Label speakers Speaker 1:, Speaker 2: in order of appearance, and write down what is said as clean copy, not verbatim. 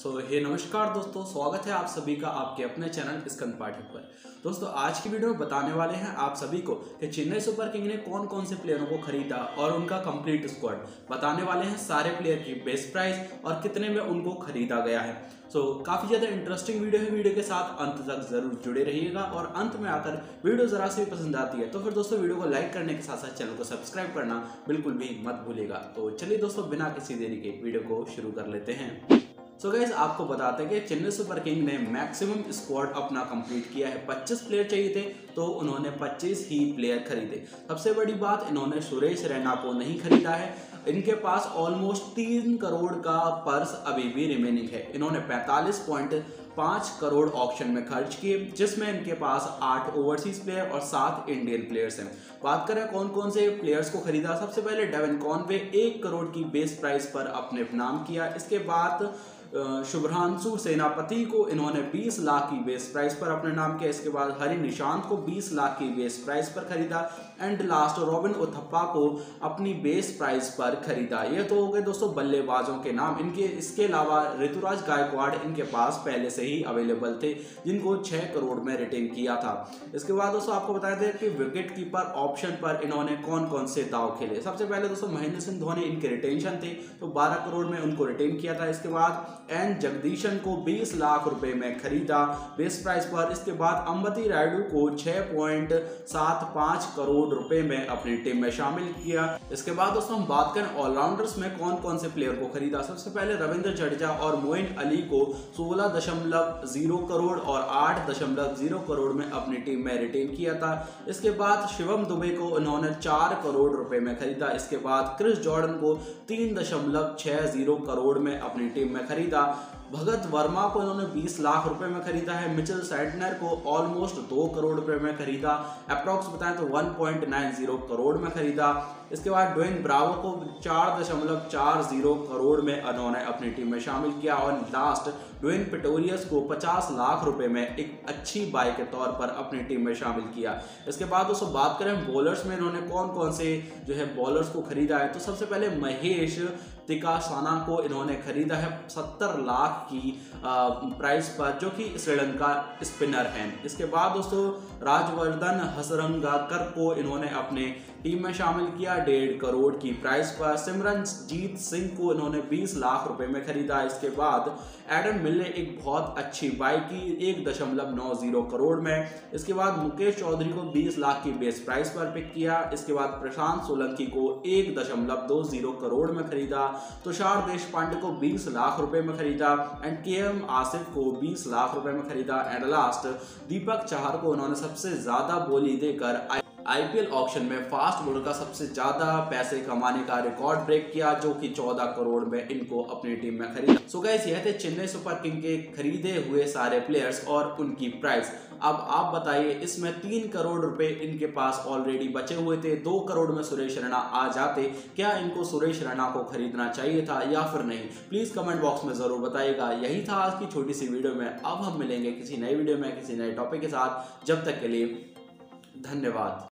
Speaker 1: हे नमस्कार दोस्तों, स्वागत है आप सभी का आपके अपने चैनल स्कंद पाठक पर। दोस्तों आज की वीडियो में बताने वाले हैं आप सभी को कि चेन्नई सुपर किंग ने कौन कौन से प्लेयरों को खरीदा और उनका कंप्लीट स्क्वाड बताने वाले हैं, सारे प्लेयर की बेस्ट प्राइस और कितने में उनको खरीदा गया है। काफ़ी ज़्यादा इंटरेस्टिंग वीडियो है, वीडियो के साथ अंत तक जरूर जुड़े रहिएगा और अंत में आकर वीडियो ज़रा से भी पसंद आती है तो फिर दोस्तों वीडियो को लाइक करने के साथ साथ चैनल को सब्सक्राइब करना बिल्कुल भी मत भूलिएगा। तो चलिए दोस्तों बिना किसी देरी के वीडियो को शुरू कर लेते हैं। गाइस आपको बताते हैं कि चेन्नई सुपर किंग ने मैक्सिमम स्क्वाड अपना कंप्लीट किया है। 25 प्लेयर चाहिए थे तो उन्होंने 25 ही प्लेयर खरीदे। सबसे बड़ी बात, इन्होंने सुरेश रैना को नहीं खरीदा है। इनके पास ऑलमोस्ट 3 करोड़ का पर्स अभी भी रिमेनिंग है। इन्होंने 45.5 करोड़ ऑक्शन में खर्च किए, जिसमें इनके पास 8 ओवरसीज प्लेयर और 7 इंडियन प्लेयर्स हैं। बात करें कौन कौन से प्लेयर्स को खरीदा, सबसे पहले डेविन कॉनवे 1 करोड़ की बेस प्राइस पर अपने नाम किया। इसके बाद शुभ्रांशु सेनापति को इन्होंने 20 लाख की बेस प्राइस पर अपने नाम किया। इसके बाद हरि निशांत को 20 लाख की बेस प्राइस पर खरीदा एंड लास्ट रॉबिन उथप्पा को अपनी बेस प्राइस पर खरीदा। ये तो हो गए दोस्तों बल्लेबाजों के नाम। इसके अलावा ऋतुराज गायकवाड़ इनके पास पहले से ही अवेलेबल थे, जिनको 6 करोड़ में रिटेन किया था। इसके बाद दोस्तों आपको बताया था कि विकेट कीपर ऑप्शन पर इन्होंने कौन कौन से दाव खेले। सबसे पहले दोस्तों महेंद्र सिंह धोनी इनके रिटेंशन थे तो 12 करोड़ में उनको रिटेन किया था। इसके बाद एन जगदीशन को 20 लाख रुपए में खरीदा बेस प्राइस पर। इसके बाद अंबती रायडू को 6.75 करोड़ रुपए में अपनी टीम में शामिल किया। इसके बाद दोस्तों हम बात करें ऑलराउंडर्स में कौन कौन से प्लेयर को खरीदा। सबसे पहले रविंद्र जडेजा और मोइन अली को 16.0 करोड़ और 8.0 करोड़ में अपनी टीम में रिटेन किया था। इसके बाद शिवम दुबे को इन्होंने 4 करोड़ रुपए में खरीदा। इसके बाद क्रिस जॉर्डन को 3.60 करोड़ में अपनी टीम में खरीदा। भगत वर्मा को इन्होंने 20 लाख रुपए में खरीदा है। मिचेल सैंटनर को ऑलमोस्ट 2 करोड़ रुपए में खरीदा। अप्रॉक्स बताएं तो 1.90 करोड़ में खरीदा। इसके बाद ड्वेन ब्रावो को 4.40 करोड़ में इन्होंने अपनी टीम में शामिल किया और लास्ट ड्वेन पिटोरियस को 50 लाख रुपए में एक अच्छी बाय के तौर पर अपनी टीम में शामिल किया। इसके बाद दोस्तों बात करें बॉलर्स में इन्होंने कौन कौन से बॉलर्स को खरीदा है, तो सबसे पहले महेश तिकासाना को इन्होंने खरीदा है 70 लाख की प्राइस पर, जो कि श्रीलंका स्पिनर हैं। इसके बाद दोस्तों राजवर्धन हसरंगाकर को इन्होंने अपने टीम में शामिल किया 1.5 करोड़ की प्राइस पर। सिमरनजीत सिंह को इन्होंने 20 लाख रुपए में खरीदा। इसके बाद एडम मिल ने एक बहुत अच्छी बाय की 1.90 करोड़ में। इसके बाद मुकेश चौधरी को 20 लाख की बेस प्राइस पर पिक किया। इसके बाद प्रशांत सोलंकी को 1.20 करोड़ में खरीदा। तुषार देशपांडे को 20 लाख रुपए में खरीदा एंड केएम आसिफ को 20 लाख रुपए में खरीदा एंड लास्ट दीपक चाहर को उन्होंने सबसे ज्यादा बोली देकर आईपीएल ऑक्शन में फास्ट बॉलर का सबसे ज्यादा पैसे कमाने का रिकॉर्ड ब्रेक किया, जो कि 14 करोड़ में इनको अपनी टीम में खरीदा। गाइस यह थे चेन्नई सुपर किंग के खरीदे हुए सारे प्लेयर्स और उनकी प्राइस। अब आप बताइए, इसमें 3 करोड़ रुपए इनके पास ऑलरेडी बचे हुए थे। 2 करोड़ में सुरेश रैना आ जाते, क्या इनको सुरेश रैना को खरीदना चाहिए था या फिर नहीं? प्लीज कमेंट बॉक्स में जरूर बताइएगा। यही था आज की छोटी सी वीडियो में। अब हम मिलेंगे किसी नई वीडियो में किसी नए टॉपिक के साथ। जब तक के लिए धन्यवाद।